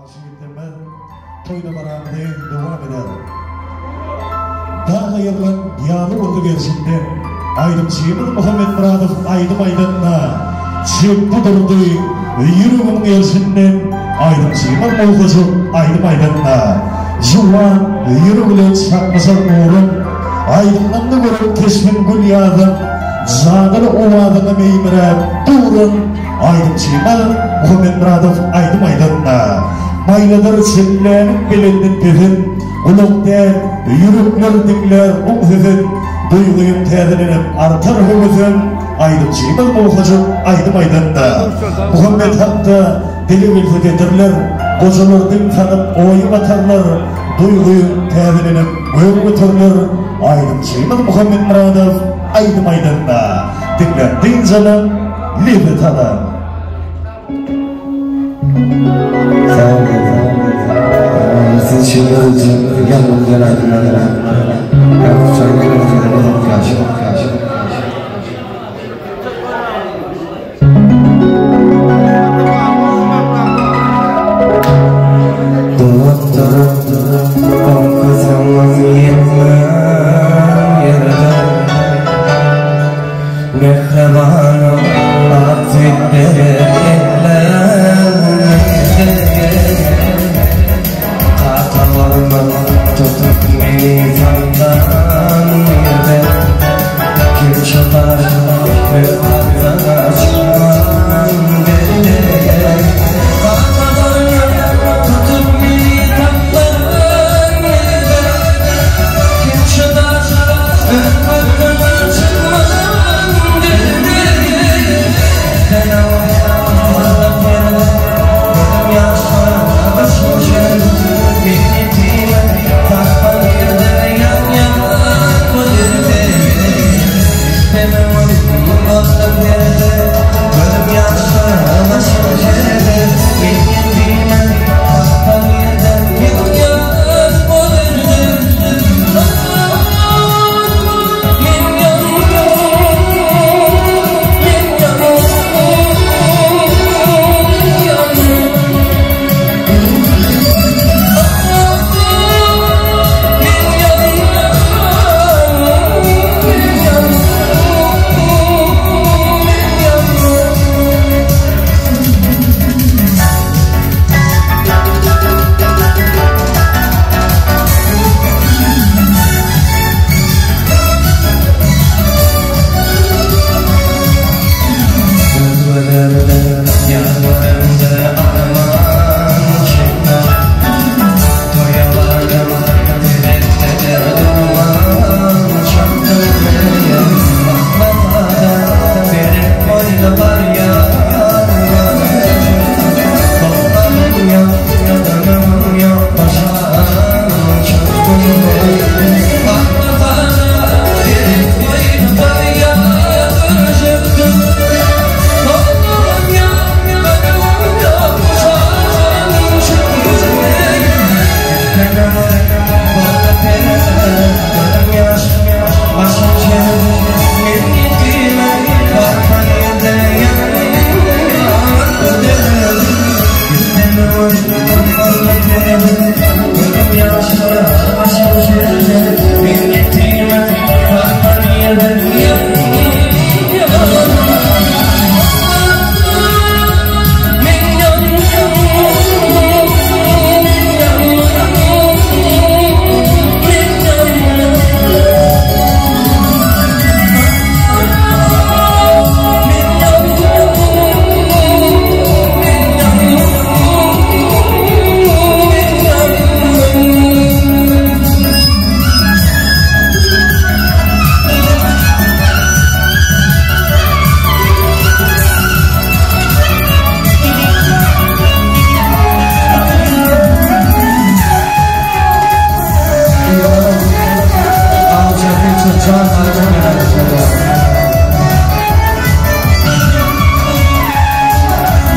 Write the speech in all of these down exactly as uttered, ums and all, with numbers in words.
Aşıklarımız toyda beraber devam eder. Daha hayırlı diyalog oldu gelişinde ayrımcıyımız Muhammed Muradov aydım aydanına çekti durdu yürüğün gelişinden ayrımcıyımız Molgazı aydım aydanına Juvan yürüğüyle çakmasar uğrun aydınlandı görüp kesmin gül yağdım zanır ovadını meymirep durun ayrımcıyımız Muhammed Muradov aydım aydanına Mayladır çimlenin bilindin tühün Ulukten yürükler dikler umhühün Duyguyum tedininin artar hümüzün Aydımcıyımız Molgazı aydım aydanına Muhammed Hakk'ta dili bilfet edirler Kocalardan tanıp oyum atarlar Duyguyum tedininin öğüm götürler Aydımcıyımız Muhammed Muradov aydım aydanına Diklerdiğin zaman lifet alan Sağ olun. Siz şimdi yanımda gelenler. Yapacağım gelenler. Karşı karşı.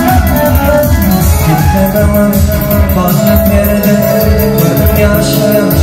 Bazı yerde gözüm yaşlı